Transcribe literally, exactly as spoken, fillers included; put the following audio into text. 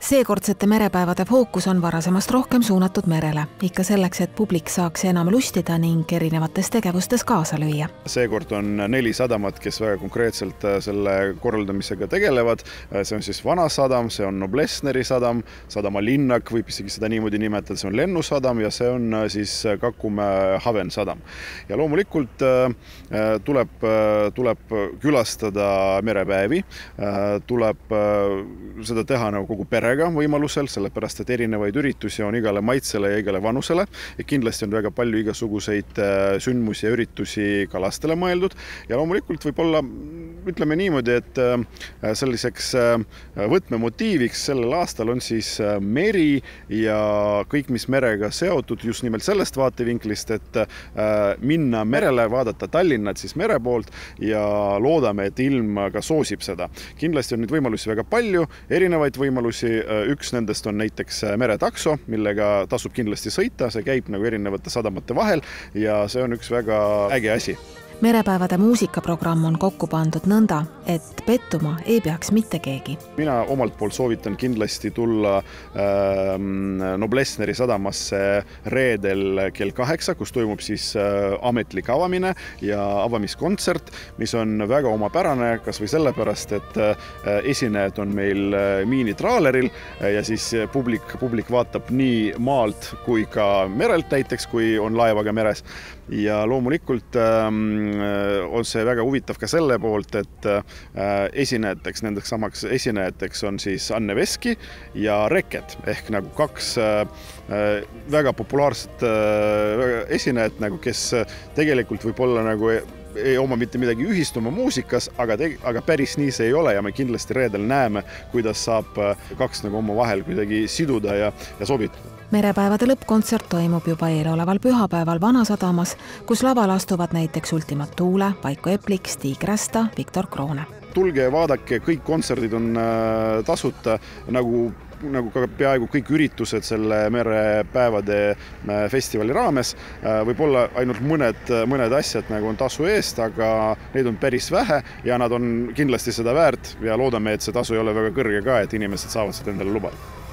Seekordsete merepäevade fookus on varasemast rohkem suunatud merele, ikka selleks, et publik saaks enam lustida ning erinevates tegevustes kaasa lüüa. Seekord on neli sadamat, kes väga konkreetselt selle korraldamisega tegelevad. See on siis Vana sadam, see on Noblessneri sadam, sadama linnak, võib isegi seda niimoodi nimetada, see on Lennusadam ja see on siis Kakumäe Haven sadam. Ja loomulikult tuleb, tuleb külastada merepäevi, tuleb seda teha nagu kogu pere võimalusel, sellepärast, et erinevaid üritusi on igale maitsele ja igale vanusele. Ja kindlasti on väga palju igasuguseid sündmusi ja üritusi ka lastele mõeldud. Ja loomulikult võib olla, ütleme niimoodi, et selliseks võtmemotiiviks sellel aastal on siis meri ja kõik, mis merega seotud just nimelt sellest vaatevinklist, et minna merele, vaadata Tallinnat siis mere poolt ja loodame, et ilm ka soosib seda. Kindlasti on neid võimalusi väga palju, erinevaid võimalusi. Üks nendest on näiteks meretakso, millega tasub kindlasti sõita, see käib nagu erinevate sadamate vahel ja see on üks väga äge asi. Merepäevade muusikaprogramm on kokku pandud nõnda, et pettuma ei peaks mitte keegi. Mina omalt poolt soovitan kindlasti tulla äh, Noblessneri sadamasse reedel kell kaheksa, kus toimub siis äh, ametlik avamine ja avamiskontsert, mis on väga omapärane, kas või sellepärast, et äh, esinejad on meil äh, miinitraaleril äh, ja siis publik, publik vaatab nii maalt kui ka merelt näiteks, kui on laevaga meres. Ja loomulikult ähm, on see väga huvitav ka selle poolt, et esinejateks, nendeks samaks esinejateks on siis Anne Veski ja Reket, ehk nagu kaks väga populaarset esinejat, nagu, kes tegelikult võib olla nagu ei oma mitte midagi ühist oma muusikas, aga, te, aga päris nii see ei ole ja me kindlasti reedel näeme, kuidas saab kaks nagu oma vahel kuidagi siduda ja, ja sobitada. Merepäevade lõppkontsert toimub juba eeloleval pühapäeval Vanasadamas, kus laval astuvad näiteks Ultima Thule, Vaiko Eplik, Stig Rästa, Viktor Kroone. Tulge ja vaadake, kõik kontserdid on tasuta, nagu nagu ka peaaegu kõik üritused selle merepäevade festivali raames. Võib olla ainult mõned, mõned asjad nagu on tasu eest, aga neid on päris vähe ja nad on kindlasti seda väärt ja loodame, et see tasu ei ole väga kõrge ka, et inimesed saavad seda endale lubada.